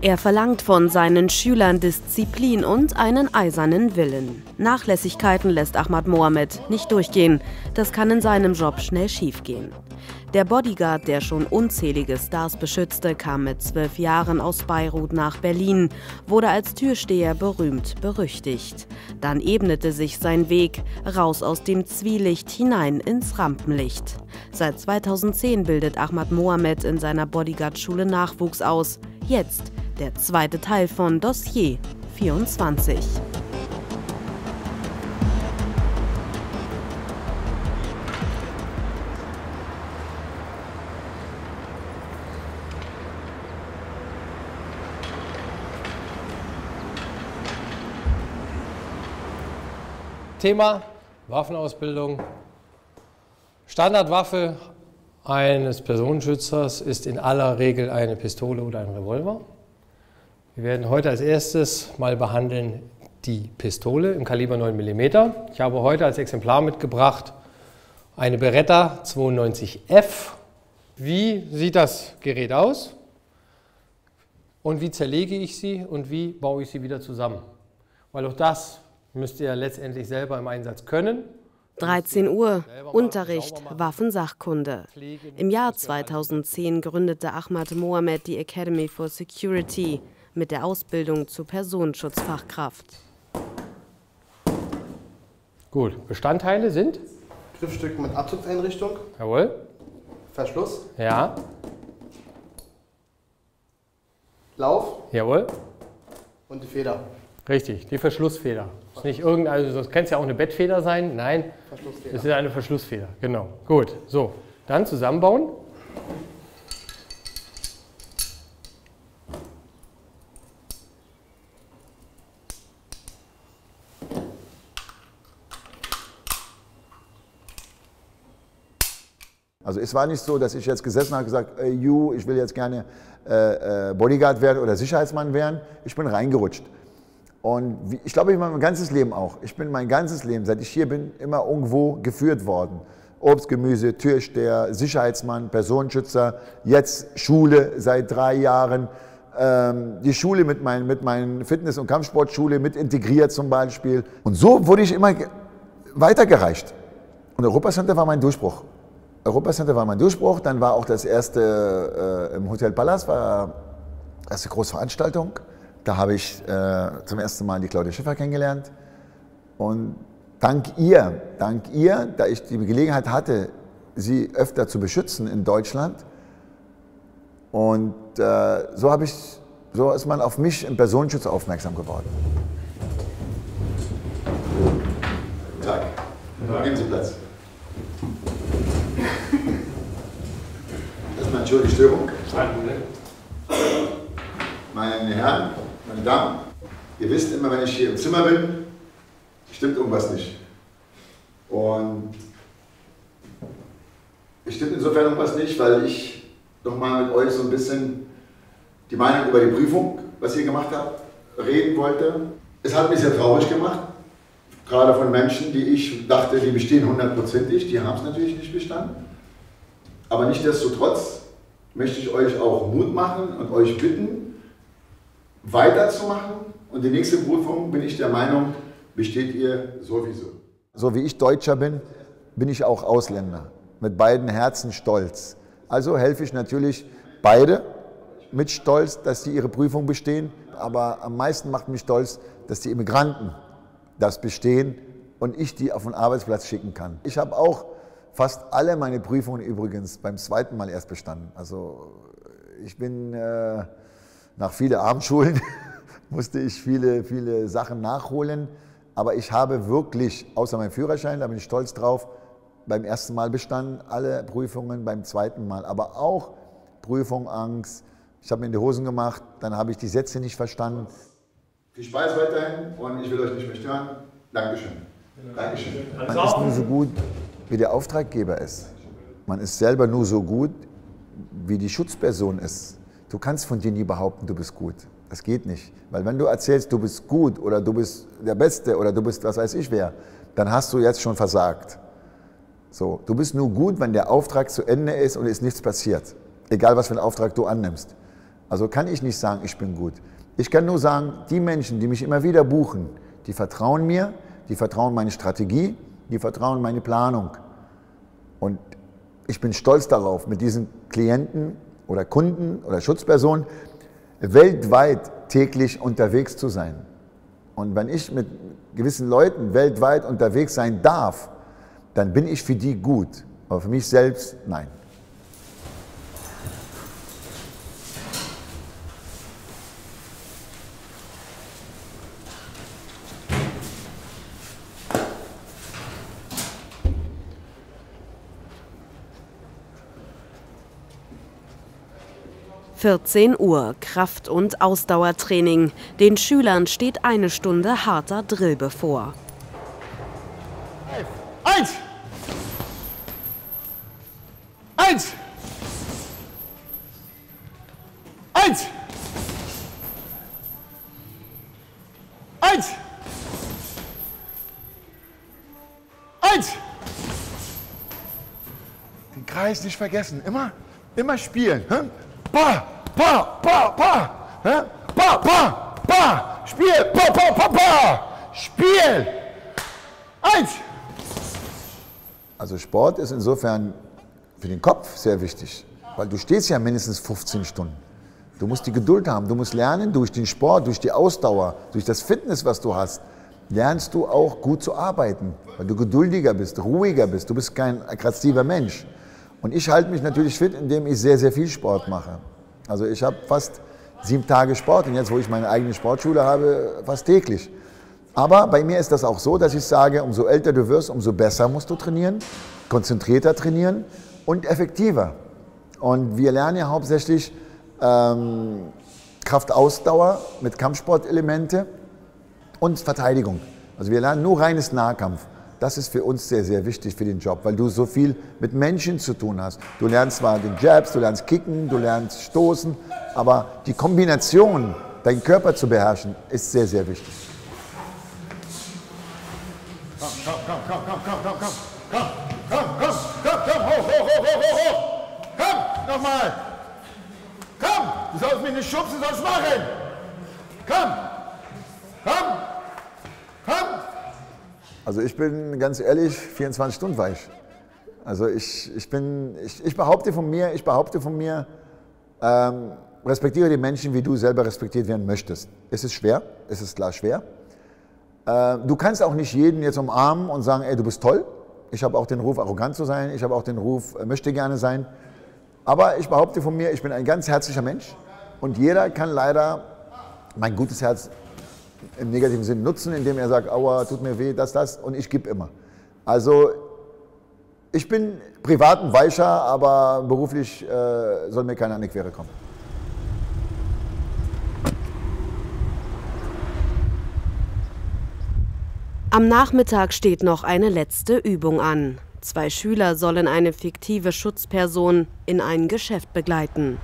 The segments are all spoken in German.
Er verlangt von seinen Schülern Disziplin und einen eisernen Willen. Nachlässigkeiten lässt Ahmad Mohamed nicht durchgehen. Das kann in seinem Job schnell schiefgehen. Der Bodyguard, der schon unzählige Stars beschützte, kam mit 12 Jahren aus Beirut nach Berlin, wurde als Türsteher berühmt berüchtigt. Dann ebnete sich sein Weg raus aus dem Zwielicht hinein ins Rampenlicht. Seit 2010 bildet Ahmad Mohamed in seiner Bodyguard-Schule Nachwuchs aus. Jetzt der zweite Teil von Dossier 24. Thema Waffenausbildung. Standardwaffe eines Personenschützers ist in aller Regel eine Pistole oder ein Revolver. Wir werden heute als erstes mal behandeln die Pistole im Kaliber 9 mm. Ich habe heute als Exemplar mitgebracht eine Beretta 92F. Wie sieht das Gerät aus? Und wie zerlege ich sie und wie baue ich sie wieder zusammen? Weil auch das müsst ihr letztendlich selber im Einsatz können. 13 Uhr, Unterricht, Waffensachkunde. Im Jahr 2010 gründete Ahmad Mohamed die Academy for Security mit der Ausbildung zur Personenschutzfachkraft. Gut, Bestandteile sind? Griffstück mit Abzugseinrichtung. Jawohl. Verschluss. Ja. Lauf. Jawohl. Und die Feder. Richtig, die Verschlussfeder. Ist nicht irgendeine, also das kann ja auch eine Bettfeder sein. Nein, das ist eine Verschlussfeder. Genau. Gut, so. Dann zusammenbauen. Also es war nicht so, dass ich jetzt gesessen habe und gesagt, ich will jetzt gerne Bodyguard werden oder Sicherheitsmann werden. Ich bin reingerutscht. Und ich glaube, ich mein ganzes Leben auch. Ich bin mein ganzes Leben, seit ich hier bin, immer irgendwo geführt worden. Obst, Gemüse, Türsteher, Sicherheitsmann, Personenschützer, jetzt Schule seit 3 Jahren. Die Schule mit meinen Fitness- und Kampfsportschule mit integriert zum Beispiel. Und so wurde ich immer weitergereicht. Und Europacenter war mein Durchbruch. Europacenter war mein Durchbruch. Dann war auch das erste im Hotel Palace, war erste Großveranstaltung. Da habe ich zum ersten Mal die Claudia Schiffer kennengelernt. Und dank ihr, da ich die Gelegenheit hatte, sie öfter zu beschützen in Deutschland. Und so ist man auf mich im Personenschutz aufmerksam geworden. Guten Tag. Nehmen Sie Platz. Erstmal entschuldige die Störung. Meine Herren, meine Damen, ihr wisst immer, wenn ich hier im Zimmer bin, stimmt irgendwas nicht. Und es stimmt insofern irgendwas nicht, weil ich nochmal mit euch so ein bisschen die Meinung über die Prüfung, was ihr gemacht habt, reden wollte. Es hat mich sehr traurig gemacht, gerade von Menschen, die ich dachte, die bestehen 100%ig, die haben es natürlich nicht bestanden. Aber nichtsdestotrotz möchte ich euch auch Mut machen und euch bitten, weiterzumachen, und die nächste Prüfung, bin ich der Meinung, besteht ihr sowieso. So wie ich Deutscher bin, bin ich auch Ausländer, mit beiden Herzen stolz. Also helfe ich natürlich beide mit Stolz, dass sie ihre Prüfung bestehen, aber am meisten macht mich stolz, dass die Immigranten das bestehen und ich die auf den Arbeitsplatz schicken kann. Ich habe auch fast alle meine Prüfungen übrigens beim zweiten Mal erst bestanden. Also ich bin nach vielen Abendschulen musste ich viele Sachen nachholen, aber ich habe wirklich, außer meinem Führerschein, da bin ich stolz drauf, beim ersten Mal bestanden, alle Prüfungen beim zweiten Mal, aber auch Prüfung Angst. Ich habe mir in die Hosen gemacht, dann habe ich die Sätze nicht verstanden. Viel Spaß weiterhin und ich will euch nicht mehr stören. Dankeschön. Dankeschön. Man ist nur so gut, wie der Auftraggeber ist. Man ist selber nur so gut, wie die Schutzperson ist. Du kannst von dir nie behaupten, du bist gut. Das geht nicht. Weil wenn du erzählst, du bist gut oder du bist der Beste oder du bist was weiß ich wer, dann hast du jetzt schon versagt. So, du bist nur gut, wenn der Auftrag zu Ende ist und es nichts passiert. Egal, was für einen Auftrag du annimmst. Also kann ich nicht sagen, ich bin gut. Ich kann nur sagen, die Menschen, die mich immer wieder buchen, die vertrauen mir, die vertrauen meine Strategie, die vertrauen meine Planung. Und ich bin stolz darauf, mit diesen Klienten oder Kunden oder Schutzpersonen weltweit täglich unterwegs zu sein. Und wenn ich mit gewissen Leuten weltweit unterwegs sein darf, dann bin ich für die gut. Aber für mich selbst, nein. (14 Uhr) Kraft- und Ausdauertraining. Den Schülern steht eine Stunde harter Drill bevor. 1! 1! 1! 1! 1! Den Kreis nicht vergessen. Immer spielen. Pa, pa, pa, pa. Pa, pa, pa. Spiel. Pa, pa, pa, pa. Spiel. 1! Also Sport ist insofern für den Kopf sehr wichtig, weil du stehst ja mindestens 15 Stunden. Du musst die Geduld haben, du musst lernen, durch den Sport, durch die Ausdauer, durch das Fitness, was du hast, lernst du auch gut zu arbeiten, weil du geduldiger bist, ruhiger bist, du bist kein aggressiver Mensch. Und ich halte mich natürlich fit, indem ich sehr, sehr viel Sport mache. Also ich habe fast 7 Tage Sport und jetzt, wo ich meine eigene Sportschule habe, fast täglich. Aber bei mir ist das auch so, dass ich sage, umso älter du wirst, umso besser musst du trainieren, konzentrierter trainieren und effektiver. Und wir lernen ja hauptsächlich Kraftausdauer mit Kampfsportelemente und Verteidigung. Also wir lernen nur reines Nahkampf. Das ist für uns sehr, sehr wichtig für den Job, weil du so viel mit Menschen zu tun hast. Du lernst zwar den Jabs, du lernst Kicken, du lernst Stoßen, aber die Kombination, deinen Körper zu beherrschen, ist sehr, sehr wichtig. Komm, nochmal. Komm, du sollst mich nicht schubsen, du sollst machen. Komm. Also ich bin ganz ehrlich 24 Stunden weich. Also ich behaupte von mir, respektiere die Menschen, wie du selber respektiert werden möchtest. Es ist schwer, es ist klar schwer. Du kannst auch nicht jeden jetzt umarmen und sagen, ey, du bist toll. Ich habe auch den Ruf, arrogant zu sein. Ich habe auch den Ruf, möchte gerne sein. Aber ich behaupte von mir, ich bin ein ganz herzlicher Mensch. Und jeder kann leider mein gutes Herz im negativen Sinn nutzen, indem er sagt, aua, tut mir weh, das. Und ich gebe immer. Also ich bin privat ein Weicher, aber beruflich soll mir keiner an die Quere kommen. Am Nachmittag steht noch eine letzte Übung an. 2 Schüler sollen eine fiktive Schutzperson in ein Geschäft begleiten.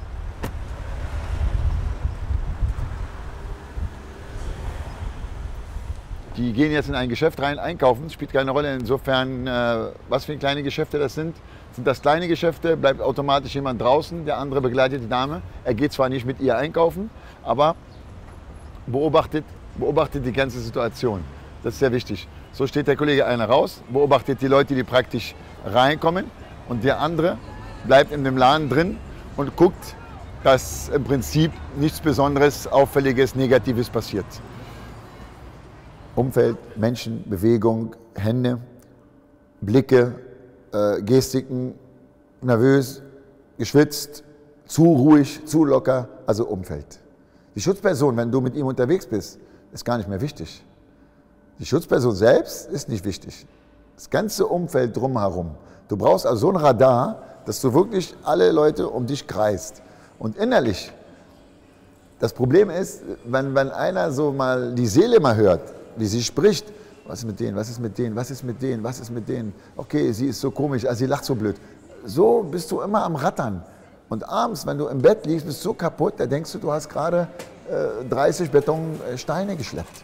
Die gehen jetzt in ein Geschäft rein, einkaufen, spielt keine Rolle. Insofern, was für kleine Geschäfte das sind. Sind das kleine Geschäfte, bleibt automatisch jemand draußen, der andere begleitet die Dame. Er geht zwar nicht mit ihr einkaufen, aber beobachtet die ganze Situation. Das ist sehr wichtig. So steht der Kollege einer raus, beobachtet die Leute, die praktisch reinkommen und der andere bleibt in dem Laden drin und guckt, dass im Prinzip nichts Besonderes, Auffälliges, Negatives passiert. Umfeld, Menschen, Bewegung, Hände, Blicke, Gestiken, nervös, geschwitzt, zu ruhig, zu locker, also Umfeld. Die Schutzperson, wenn du mit ihm unterwegs bist, ist gar nicht mehr wichtig. Die Schutzperson selbst ist nicht wichtig. Das ganze Umfeld drumherum. Du brauchst also so ein Radar, dass du wirklich alle Leute um dich kreist. Und innerlich, das Problem ist, wenn einer so mal die Seele mal hört, wie sie spricht, was ist mit denen, was ist mit denen, was ist mit denen, was ist mit denen, okay, sie ist so komisch, also sie lacht so blöd. So bist du immer am Rattern. Und abends, wenn du im Bett liegst, bist du so kaputt, da denkst du, du hast gerade 30 Betonsteine geschleppt.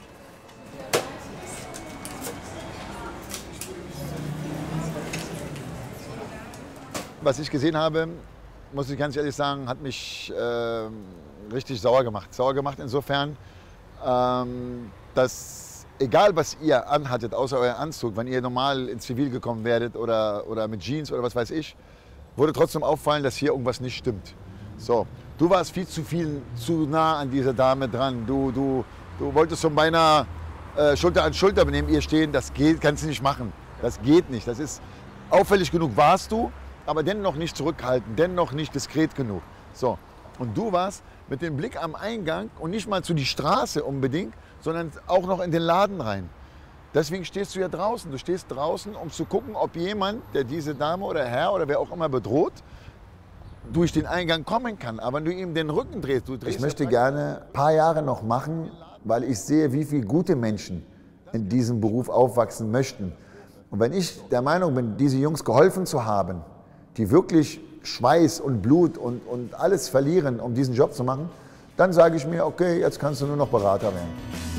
Was ich gesehen habe, muss ich ganz ehrlich sagen, hat mich richtig sauer gemacht. Sauer gemacht insofern, dass egal was ihr anhattet, außer euer Anzug, wenn ihr normal ins Zivil gekommen werdet oder mit Jeans oder was weiß ich, wurde trotzdem auffallen, dass hier irgendwas nicht stimmt. So, du warst zu nah an dieser Dame dran. Du wolltest so beinahe Schulter an Schulter neben ihr stehen. Das kannst du nicht machen. Das geht nicht. Das ist auffällig genug warst du, aber dennoch nicht zurückhaltend, dennoch nicht diskret genug. So, und du warst mit dem Blick am Eingang und nicht mal zu die Straße unbedingt, sondern auch noch in den Laden rein. Deswegen stehst du ja draußen. Du stehst draußen, um zu gucken, ob jemand, der diese Dame oder Herr oder wer auch immer bedroht, durch den Eingang kommen kann. Aber wenn du ihm den Rücken drehst, ich möchte gerne ein paar Jahre noch machen, weil ich sehe, wie viele gute Menschen in diesem Beruf aufwachsen möchten. Und wenn ich der Meinung bin, diese Jungs geholfen zu haben, die wirklich Schweiß und Blut und alles verlieren, um diesen Job zu machen, dann sage ich mir, okay, jetzt kannst du nur noch Berater werden.